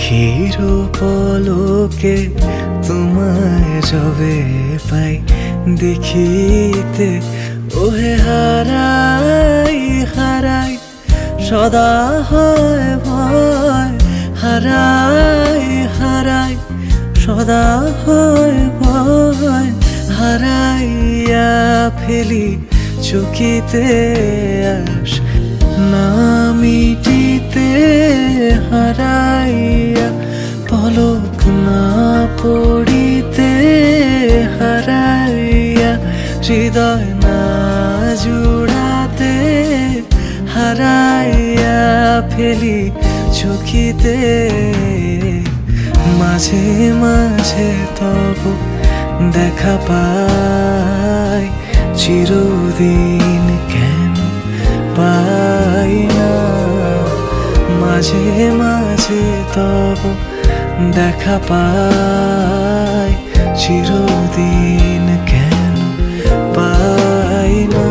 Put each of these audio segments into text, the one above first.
আখির পলকে তোমায় যবে পাই দেখিতে, ওহে হারাই হারাই সদা হয় ভয়, হারাই হারাই সদা হয় ভয়, হারাইয়া ফেলি চকিতে আস না মিটিতে, হারাইয়া পলক না পড়িতে, হারাইয়া হৃদয় না জুড়াতে, হারাইয়া ফেলি চকিতে। মাঝে মাঝে তব দেখা পাই, চিরদিন কেন পাই না। মাঝে মাঝে তব দেখা পাই, চিরদিন কেন পাই না।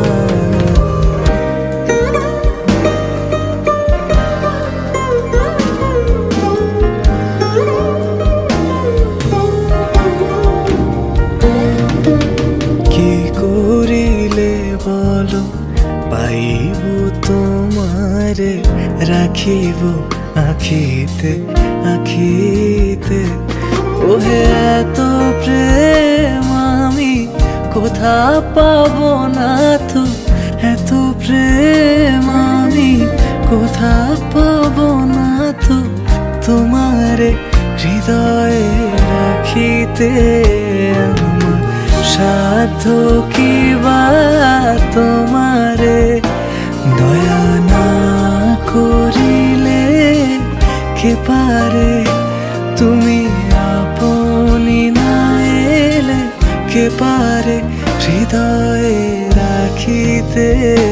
কি করিলে বলো পাইব তোমারে, রাখিব আখিতে আখিতে, ওহে এত প্রেম আমি কোথা পাবো না তো, এত প্রেম আমি কোথা পাবো না তো, তোমারে হৃদয়ে রাখিতে। আমার সাধ্য কি বা তোমারে দয়া না করিলে কে পারে, তুমি আপনি না এলে কে পারে হৃদয়ে রাখিতে।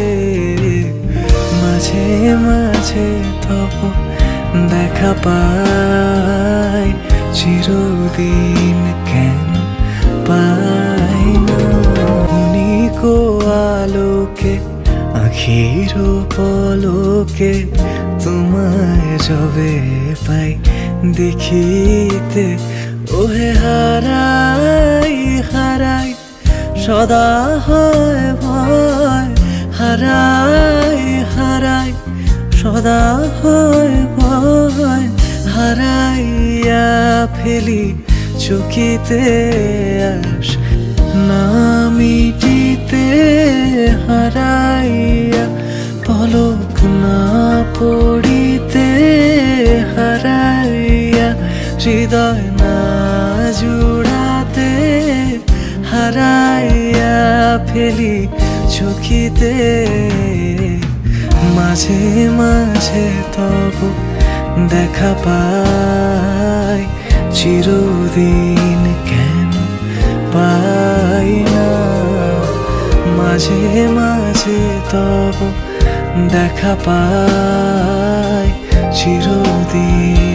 মাঝে মাঝে তব দেখা পাই, চিরদিন কেন পাই না। নিকো আলোকে আখির পলকে তোমায় যবে পাই দেখিতে, ওহে হারাই হারাই সদা হয় ভয়, হারাই হারাই সদা হয় ভয়, হারাইয়া ফেলি চকিতে আস না মিটিতে, হারাইয়া পলক না পড়িতে, হারাইয়া হৃদয় না জুড়াতে, হারাইয়া ফেলি চকিতে। মাঝে মাঝে তব দেখা পাই, চিরদিন কেন পাই না। মাঝে মাঝে তব দেখা পাই, চিরদিন